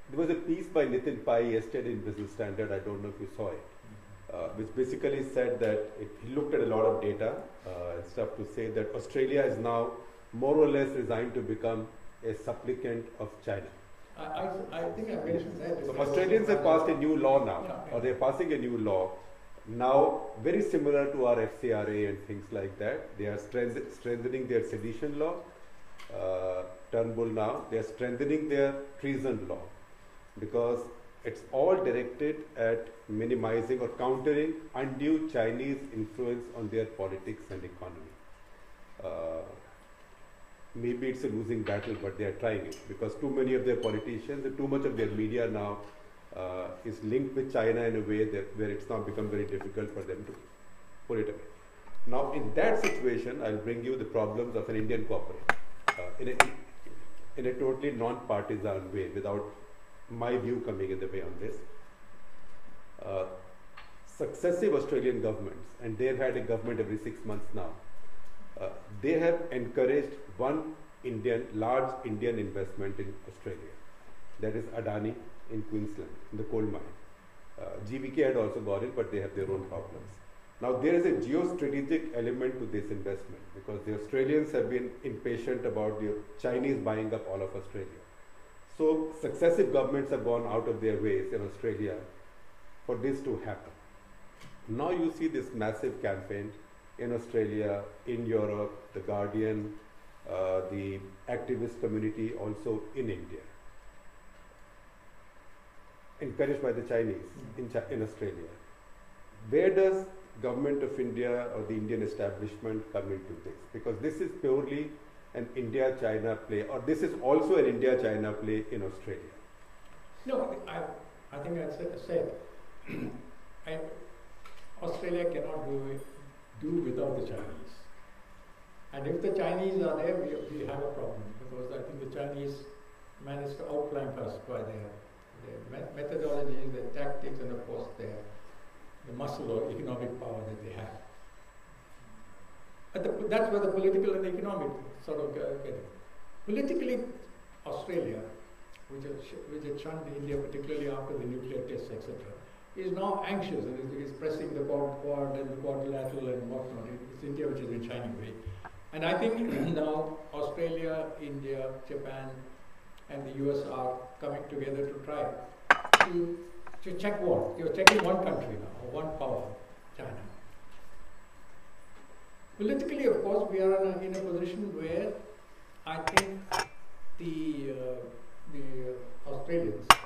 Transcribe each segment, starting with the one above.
There was a piece by Nitin Pai yesterday in Business Standard, I don't know if you saw it, which basically said that he looked at a lot of data and stuff to say that Australia is now more or less resigned to become a supplicant of China. I think I mentioned that. So Australians have passed a new law now, Yeah. or they're passing a new law now, very similar to our FCRA and things like that. They are strengthening their sedition law, Turnbull now. They are strengthening their treason law because it's all directed at minimizing or countering undue Chinese influence on their politics and economy. Maybe it's a losing battle, but they are trying it because too many of their politicians and too much of their media now is linked with China in a way that where it's now become very difficult for them to pull it away. Now, in that situation, I'll bring you the problems of an Indian corporate in a totally non-partisan way, without my view coming in the way on this. Successive Australian governments, and they've had a government every 6 months now, they have encouraged one large Indian investment in Australia. That is Adani in Queensland, in the coal mine. GVK had also got it, but they have their own problems. Now, there is a geostrategic element to this investment because the Australians have been impatient about the Chinese buying up all of Australia. So, successive governments have gone out of their ways in Australia for this to happen. Now, you see this massive campaign in Australia, in Europe, The Guardian, the activist community also in India, encouraged by the Chinese in Australia. Where does government of India or the Indian establishment come into this? Because this is purely an India-China play, or this is also an India-China play in Australia. No, I think I said Australia cannot do without the Chinese. And if the Chinese are there, we have a problem because I think the Chinese managed to outflank us by their methodologies, their tactics, and of course the muscle or economic power that they have. But that's where the political and the economic sort of get it. Politically, Australia, which had shunned India, particularly after the nuclear tests, etc., is now anxious and is pressing the Quad and the quadrilateral and whatnot. It's India which has been shining away. And I think now Australia, India, Japan, and the US are coming together to try to check what? You're checking one country now, or one power, China. Politically, of course, we are in a position where I think the Australians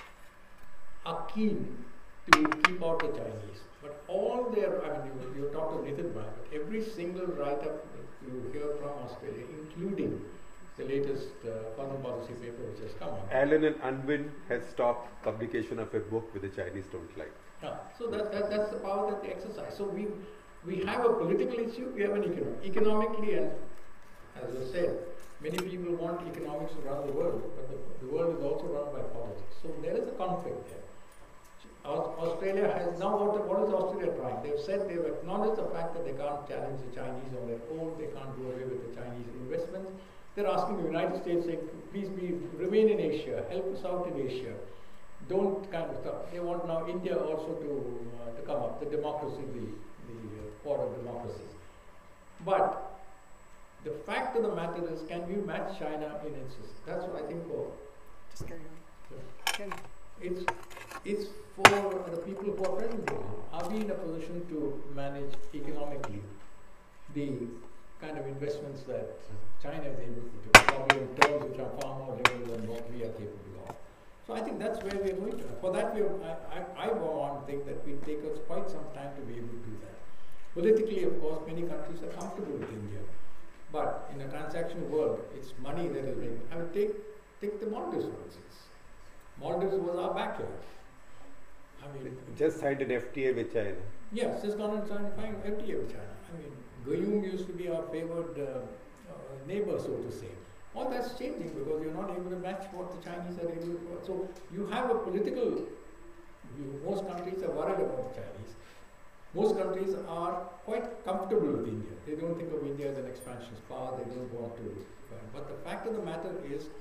are keen to keep out the Chinese. But all their, I mean, you talk to Nathan Bai, but every single write-up you hear from Australia, including the latest foreign policy paper which has come out. Allen and Unwin has stopped publication of a book which the Chinese don't like. Yeah, so that's the power that they exercise. So we have a political issue, we have an economically, and as I said, many people want economics to run the world, but the world is also run by politics. So there is a conflict there. Australia has now, what is Australia trying? They've said they've acknowledged the fact that they can't challenge the Chinese on their own, they can't do away with the Chinese investments. They're asking the United States, saying, please remain in Asia, help us out in Asia. Don't kind of stuff. They want now India also to come up, the democracy, the core of democracies. But the fact of the matter is, can we match China in its system? That's what I think for. Just carry on. It's for the people who are present here. Are we in a position to manage economically the kind of investments that China is able to do, probably in terms which are far more liberal than what we are capable of? So I think that's where we are going to. For that, I want to think that will take us quite some time to be able to do that. Politically, of course, many countries are comfortable with India. But in a transactional world, it's money that is being. I mean, take the Maldives, for instance. Maldives was our backyard. I mean, just signed an FTA with China. Yes, just gone and signed an FTA with China. I mean, Gayoom used to be our favored neighbor, so to say. All that's changing because you're not able to match what the Chinese are able to do. So you have a political view. Most countries are worried about the Chinese. Most countries are quite comfortable with India. They don't think of India as an expansionist power. They don't want to. But the fact of the matter is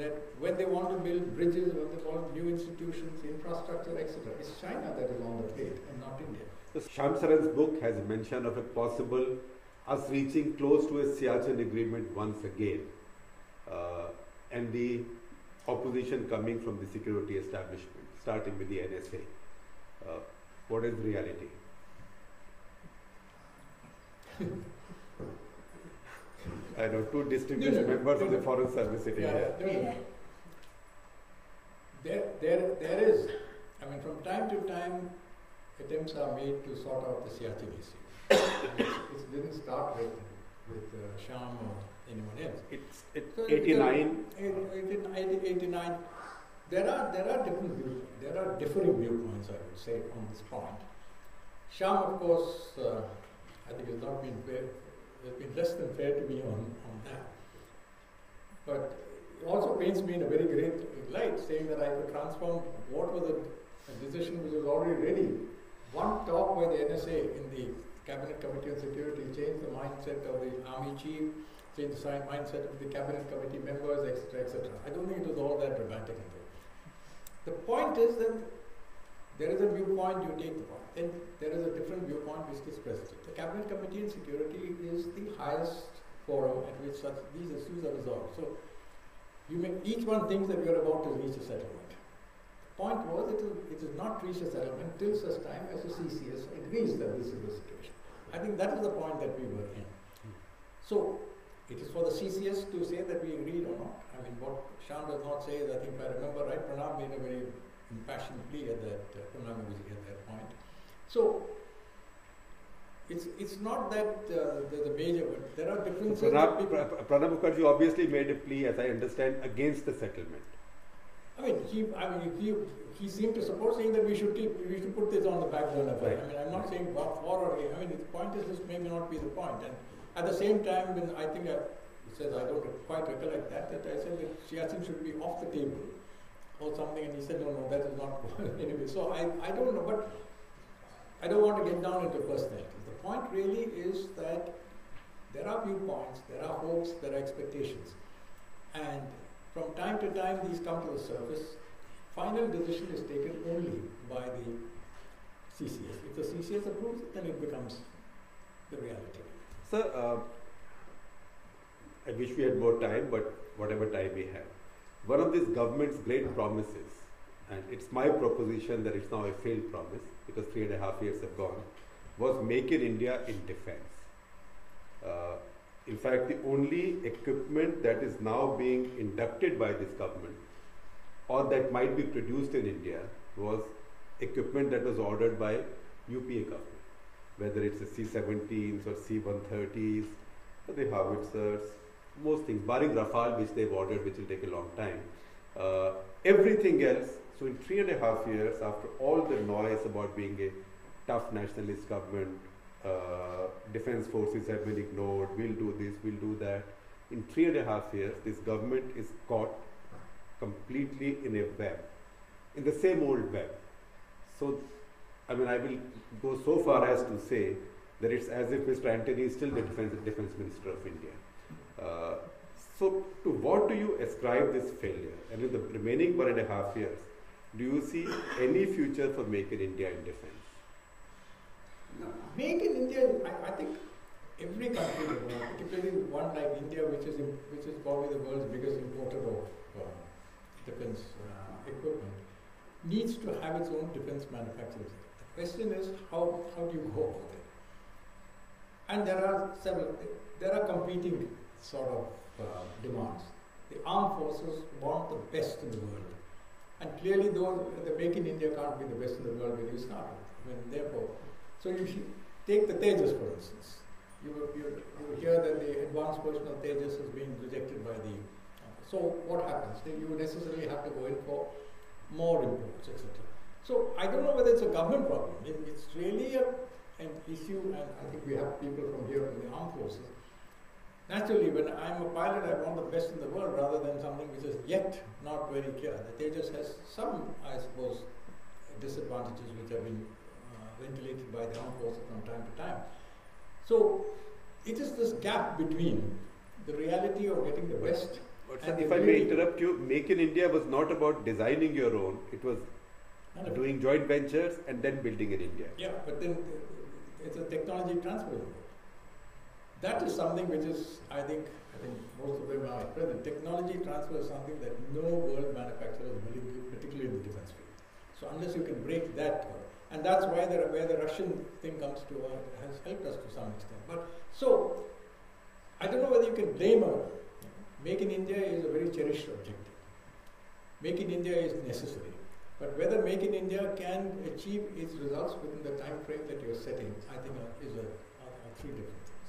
that when they want to build bridges, when they want new institutions, infrastructure, etc., it's China that is on the plate and not India. So Shamsaran's book has a mention of a possible us reaching close to a Siachen agreement once again, and the opposition coming from the security establishment, starting with the NSA. What is reality? I know two distinguished members of the Foreign Service sitting here. There is, I mean, from time to time, attempts are made to sort out the Siachen issue. It didn't start with Sham or anyone else. It's So 89. 89. There are differing viewpoints, I would say, on this point. Sham, of course, I think has not been fair. Has been less than fair to me on that. But it also paints me in a very great light, saying that I could transform what was a decision which was already ready. One talk by the NSA in the Cabinet Committee on Security changed the mindset of the Army Chief, changed the mindset of the Cabinet Committee members, etc., etc. I don't think it was all that dramatic. The point is that there is a viewpoint, you take the point. Then there is a different viewpoint which is presented. The Cabinet Committee on Security is the highest forum at which these issues are resolved. So each one thinks that we are about to reach a settlement. The point was it is not reached a settlement till such time as the CCS agrees that this is the situation. I think that is the point that we were in. So it is for the CCS to say that we agreed or not. I mean, what Sham does not say is, I think if I remember right, Pranab made a very impassioned plea at that point. So it's not that there's a major, but there are differences. So Pranab Mukherjee obviously made a plea, as I understand, against the settlement. He seemed to support saying that we should put this on the back burner. Right. I mean, I'm not saying for or against. I mean, the point is this may not be the point. And at the same time, when I think he says I don't quite recollect that I said that Siachen should be off the table or something, and he said no, that is not anyway. So I don't know, but I don't want to get down into personalities. The point really is that there are viewpoints, there are hopes, there are expectations, and from time to time these come to the surface. Final decision is taken only by the CCS. If the CCS approves it, then it becomes the reality. Sir, I wish we had more time, but whatever time we have. One of this government's great promises, and it's my proposition that it's now a failed promise because 3.5 years have gone, was Make in India in defense. In fact, the only equipment that is now being inducted by this government or that might be produced in India was equipment that was ordered by UPA government, whether it's the C-17s or C-130s, or the howitzers, most things, barring Rafale, which they've ordered, which will take a long time. Everything else, so in 3.5 years, after all the noise about being a tough nationalist government, defense forces have been ignored, we'll do this, we'll do that. In 3.5 years, this government is caught completely in a web, in the same old web. So, I mean, I will go so far as to say that it's as if Mr. Antony is still the defense minister of India. So, to what do you ascribe this failure? And in the remaining 1.5 years, do you see any future for Make in India in defense? No. Make in India, I think every country, particularly one like India, which is probably the world's biggest importer of defense equipment, needs to have its own defense manufacturing. The question is, how do you go about it? And there are competing sort of demands. The armed forces want the best in the world, and clearly, the Make in India can't be the best in the world when you start with. I mean, therefore, so you take the Tejas, for instance. You hear that the advanced version of Tejas has been rejected by the. So what happens? You necessarily have to go in for more imports, etc. So I don't know whether it's a government problem. It's really an issue, and I think we have people from here in the armed forces. Naturally, when I'm a pilot, I want the best in the world rather than something which is yet not very clear. The Tejas has some, I suppose, disadvantages which have been ventilated by the armed forces from time to time. So it is this gap between the reality of getting the best So And if the I may ability- interrupt you, Make in India was not about designing your own, it was None of it. doing joint ventures and then building in India. Yeah, but then it's a technology transfer. That is something which is, I think most of them are at present. Technology transfer is something that no world manufacturer is willing to do, particularly in the defense field. So unless you can break that, and that's why where the Russian thing comes to has helped us to some extent. But so, I don't know whether you can blame her. Make in India is a very cherished objective. Make in India is necessary. But whether Make in India can achieve its results within the time frame that you're setting, I think are three different things.